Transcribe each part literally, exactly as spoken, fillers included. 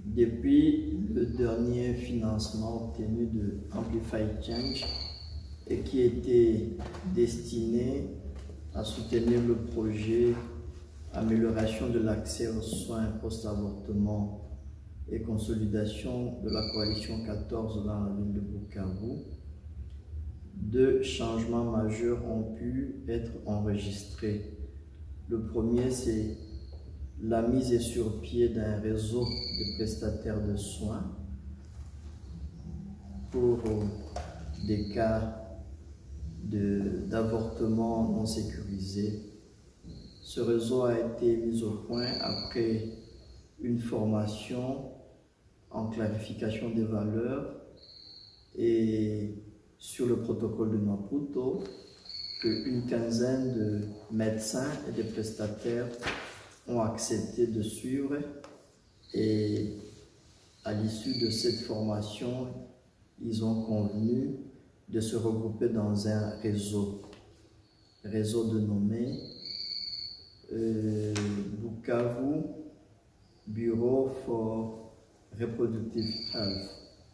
Depuis le dernier financement obtenu de Amplify Change et qui était destiné à soutenir le projet Amélioration de l'accès aux soins post-avortement et consolidation de la coalition quatorze dans la ville de Bukavu, deux changements majeurs ont pu être enregistrés. Le premier, c'est la mise sur pied d'un réseau de prestataires de soins pour des cas d'avortement non sécurisé. Ce réseau a été mis au point après une formation en clarification des valeurs et sur le protocole de Maputo qu'une quinzaine de médecins et de prestataires ont accepté de suivre, et à l'issue de cette formation, ils ont convenu de se regrouper dans un réseau, réseau dénommé euh, Bukavu Bureau for Reproductive Health.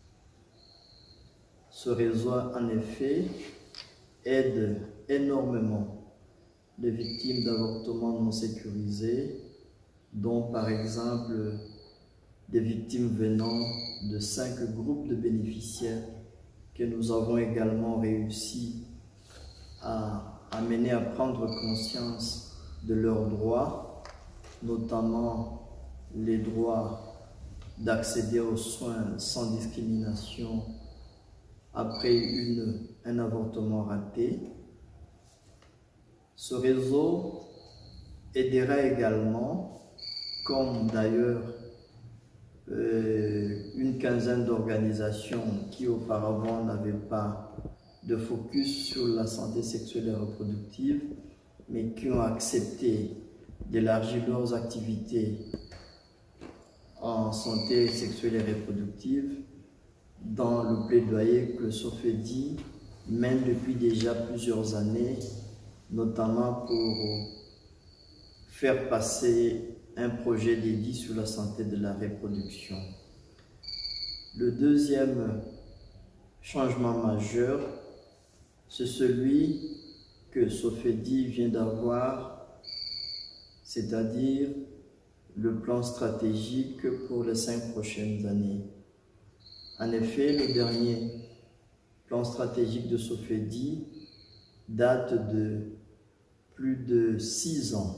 Ce réseau, en effet, aide énormément les victimes d'avortements non sécurisés, dont par exemple des victimes venant de cinq groupes de bénéficiaires que nous avons également réussi à amener à prendre conscience de leurs droits, notamment les droits d'accéder aux soins sans discrimination après une, un avortement raté. Ce réseau aidera également, comme d'ailleurs euh, une quinzaine d'organisations qui auparavant n'avaient pas de focus sur la santé sexuelle et reproductive, mais qui ont accepté d'élargir leurs activités en santé sexuelle et reproductive dans le plaidoyer que Sofedi mène depuis déjà plusieurs années, notamment pour faire passer un projet dédié sur la santé de la reproduction. Le deuxième changement majeur, c'est celui que Sofedi vient d'avoir, c'est-à-dire le plan stratégique pour les cinq prochaines années. En effet, le dernier plan stratégique de Sofedi date de plus de six ans,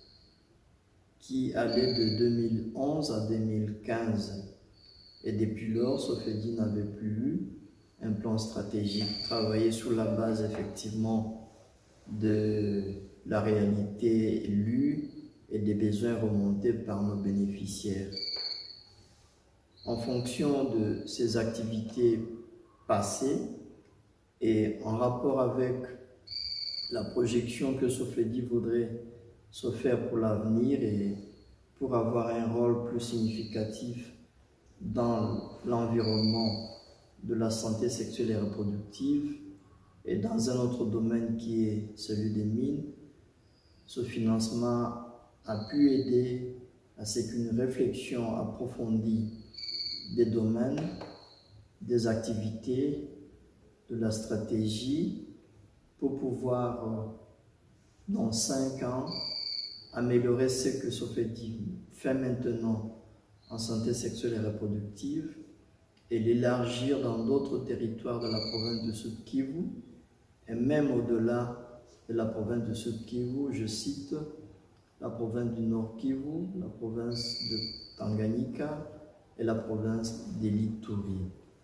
qui allait de deux mille onze à deux mille quinze. Et depuis lors, Sofedi n'avait plus eu un plan stratégique travaillé sur la base effectivement de la réalité lue et des besoins remontés par nos bénéficiaires. En fonction de ces activités passées et en rapport avec la projection que Sofedi voudrait se faire pour l'avenir et pour avoir un rôle plus significatif dans l'environnement de la santé sexuelle et reproductive et dans un autre domaine qui est celui des mines, ce financement a pu aider à ce qu'une réflexion approfondie des domaines, des activités, de la stratégie pour pouvoir, dans cinq ans, améliorer ce que Sofedi fait maintenant en santé sexuelle et reproductive et l'élargir dans d'autres territoires de la province de Sud Kivu et même au-delà de la province de Sud Kivu, je cite la province du Nord Kivu, la province de Tanganyika et la province d'Ituri.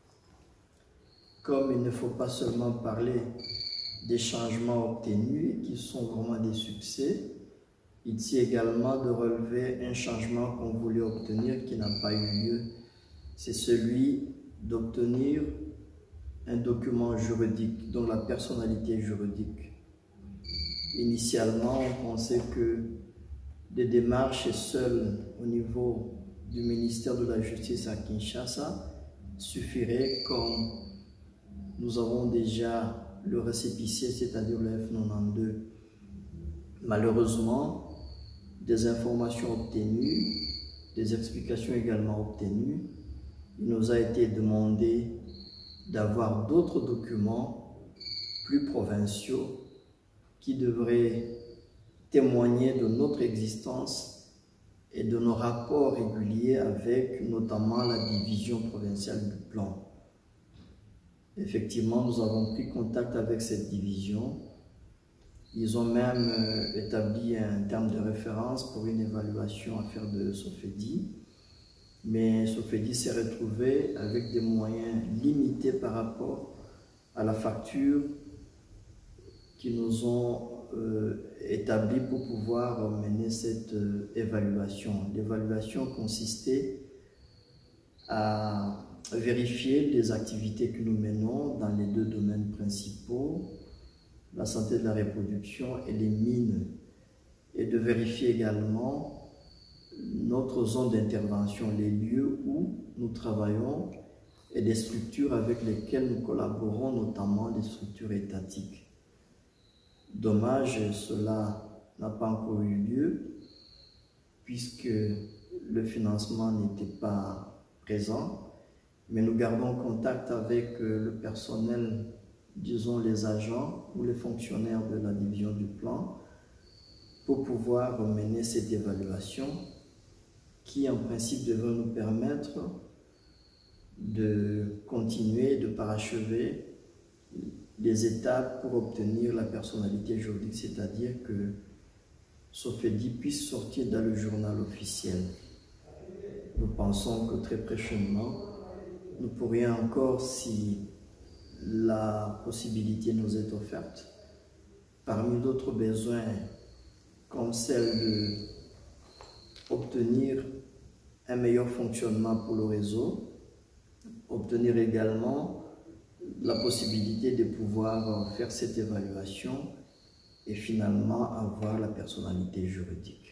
Comme il ne faut pas seulement parler des changements obtenus qui sont vraiment des succès, ici également de relever un changement qu'on voulait obtenir qui n'a pas eu lieu. C'est celui d'obtenir un document juridique dont la personnalité juridique. Initialement, on pensait que des démarches seules au niveau du ministère de la Justice à Kinshasa suffiraient, comme nous avons déjà le récépissé, c'est-à-dire le F quatre-vingt-douze. Malheureusement, des informations obtenues, des explications également obtenues, il nous a été demandé d'avoir d'autres documents plus provinciaux qui devraient témoigner de notre existence et de nos rapports réguliers avec notamment la division provinciale du plan. Effectivement, nous avons pris contact avec cette division. Ils ont même euh, établi un terme de référence pour une évaluation à faire de Sofedi. Mais Sofedi s'est retrouvé avec des moyens limités par rapport à la facture qu'ils nous ont euh, établie pour pouvoir mener cette euh, évaluation. L'évaluation consistait à vérifier les activités que nous menons dans les deux domaines principaux, la santé de la reproduction et les mines, et de vérifier également notre zone d'intervention, les lieux où nous travaillons et des structures avec lesquelles nous collaborons, notamment des structures étatiques. Dommage, cela n'a pas encore eu lieu puisque le financement n'était pas présent, mais nous gardons contact avec le personnel, disons les agents ou les fonctionnaires de la division du plan pour pouvoir mener cette évaluation qui en principe devrait nous permettre de continuer, de parachever les étapes pour obtenir la personnalité juridique, c'est-à-dire que Sofedi puisse sortir dans le journal officiel. Nous pensons que très prochainement, nous pourrions encore, si la possibilité nous est offerte, parmi d'autres besoins comme celle d'obtenir un meilleur fonctionnement pour le réseau, obtenir également la possibilité de pouvoir faire cette évaluation et finalement avoir la personnalité juridique.